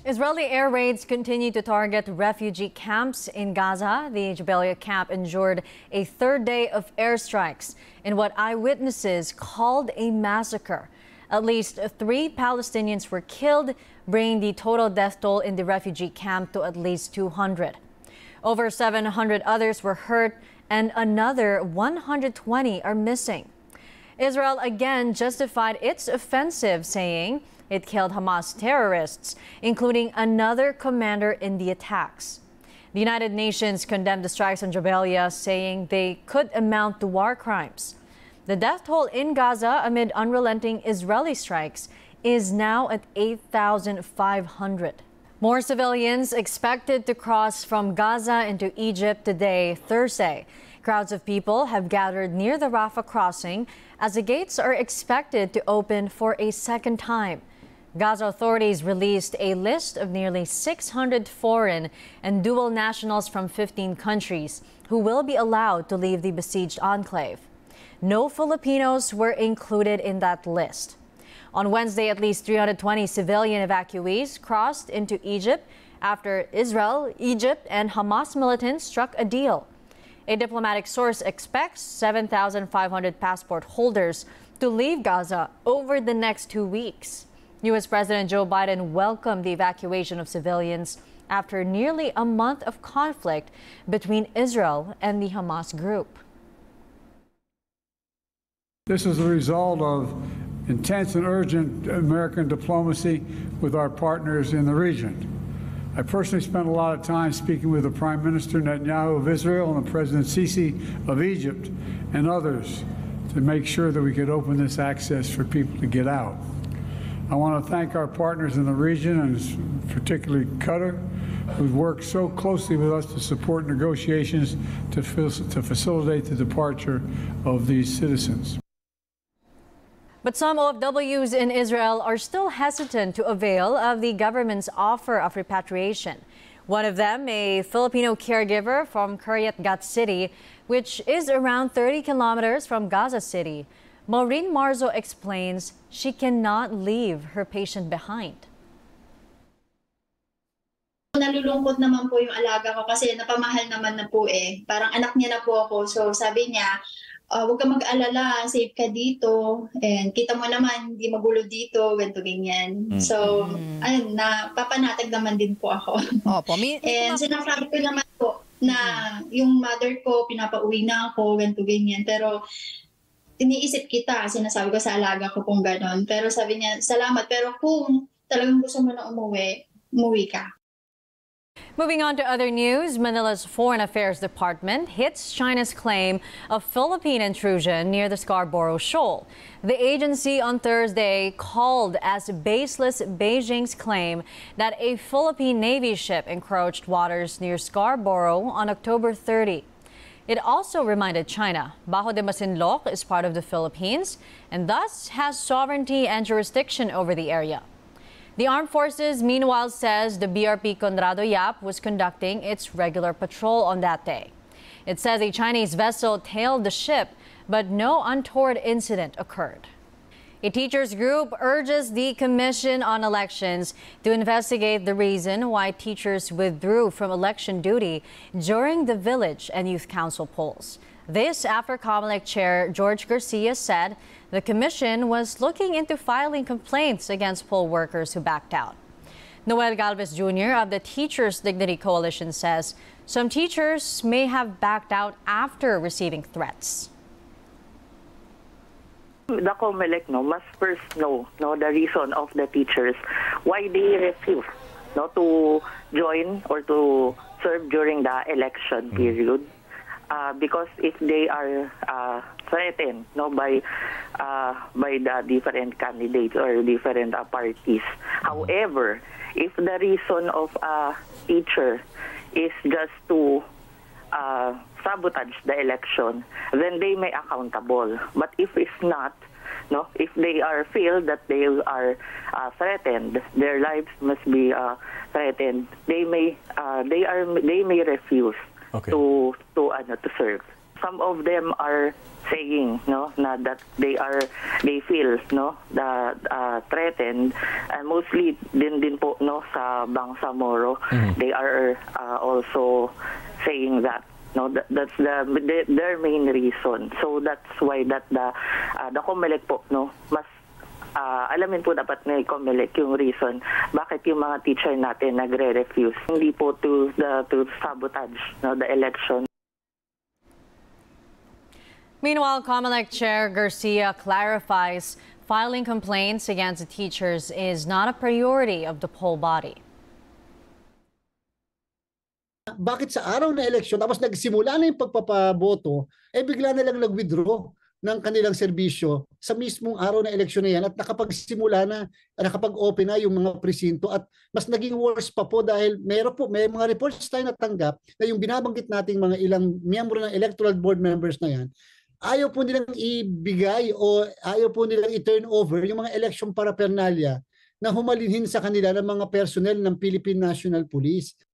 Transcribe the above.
Israeli air raids continue to target refugee camps in Gaza. The Jabalia camp endured a third day of airstrikes in what eyewitnesses called a massacre. At least 3 Palestinians were killed, bringing the total death toll in the refugee camp to at least 200. Over 700 others were hurt and another 120 are missing. Israel again justified its offensive, saying it killed Hamas terrorists, including another commander in the attacks. The United Nations condemned the strikes on Jabalia, saying they could amount to war crimes. The death toll in Gaza amid unrelenting Israeli strikes is now at 8,500. More civilians expected to cross from Gaza into Egypt today, Thursday. Crowds of people have gathered near the Rafah crossing as the gates are expected to open for a second time. Gaza authorities released a list of nearly 600 foreign and dual nationals from 15 countries who will be allowed to leave the besieged enclave. No Filipinos were included in that list. On Wednesday, at least 320 civilian evacuees crossed into Egypt after Israel, Egypt, and Hamas militants struck a deal. A diplomatic source expects 7,500 passport holders to leave Gaza over the next 2 weeks. U.S. President Joe Biden welcomed the evacuation of civilians after nearly a month of conflict between Israel and the Hamas group. This is the result of intense and urgent American diplomacy with our partners in the region. I personally spent a lot of time speaking with the Prime Minister Netanyahu of Israel and the President Sisi of Egypt and others to make sure that we could open this access for people to get out. I want to thank our partners in the region, and particularly Qatar, who's worked so closely with us to support negotiations to facilitate the departure of these citizens. But some OFWs in Israel are still hesitant to avail of the government's offer of repatriation. One of them, a Filipino caregiver from Kiryat Gat City, which is around 30 kilometers from Gaza City. Maureen Marzo explains she cannot leave her patient behind. Nalulungkot naman po yung alaga ko kasi napamahal naman na po eh. Parang anak niya na po ako. So sabi niya, huwag ka mag-alala, safe ka dito. And kita mo naman, hindi magulo dito, ganito ganyan. So, ayun, napapanatag naman din po ako. Opo, and sinasabi ko naman po na yung mother ko, pinapauwi na ako, ganito ganyan. Pero iniisip kita, sinasabi ko sa alaga ko kung gano'n. Pero sabi niya, salamat. Pero kung talagang gusto mo na umuwi, umuwi ka. Moving on to other news, Manila's Foreign Affairs Department hits China's claim of Philippine intrusion near the Scarborough Shoal. The agency on Thursday called as baseless Beijing's claim that a Philippine Navy ship encroached waters near Scarborough on October 30. It also reminded China Bajo de Masinloc is part of the Philippines and thus has sovereignty and jurisdiction over the area. The Armed Forces, meanwhile, says the BRP Conrado Yap was conducting its regular patrol on that day. It says a Chinese vessel tailed the ship, but no untoward incident occurred. A teachers group urges the Commission on Elections to investigate the reason why teachers withdrew from election duty during the village and youth council polls. This after COMELEC Chair George Garcia said the commission was looking into filing complaints against poll workers who backed out. Noel Galvez Jr. of the Teachers Dignity Coalition says some teachers may have backed out after receiving threats. The COMELEC must first know the reason of the teachers, why they refuse to join or to serve during the election period. Because if they are threatened by the different candidates or different parties. However, if the reason of a teacher is just to sabotage the election, then they may accountable. But if it's not, if they feel that they are threatened, their lives must be threatened. They may refuse to serve. Some of them are saying na that they feel that threatened, and mostly din po sa Bangsamoro, they are also saying that. No, that's their main reason. So that's why that the COMELEC po mas alamin po dapat ni COMELEC yung reason bakit yung mga teacher natin nagre-refuse. Hindi po to sabotage the election. Meanwhile, COMELEC Chair Garcia clarifies filing complaints against the teachers is not a priority of the poll body. Bakit sa araw na eleksyon, tapos nagsimula na yung pagpapaboto, bigla na lang nag-withdraw ng kanilang serbisyo sa mismong araw na eleksyon na yan at nakapagsimula na, nakapag-open na yung mga presinto at mas naging worse pa po dahil may mga reports tayo natanggap na yung binabanggit nating mga ilang miyembro ng electoral board members na yan, ayaw po nilang ibigay o ayaw po nilang i-turn over yung mga election paraphernalia na humalinhin sa kanila ng mga personnel ng Philippine National Police.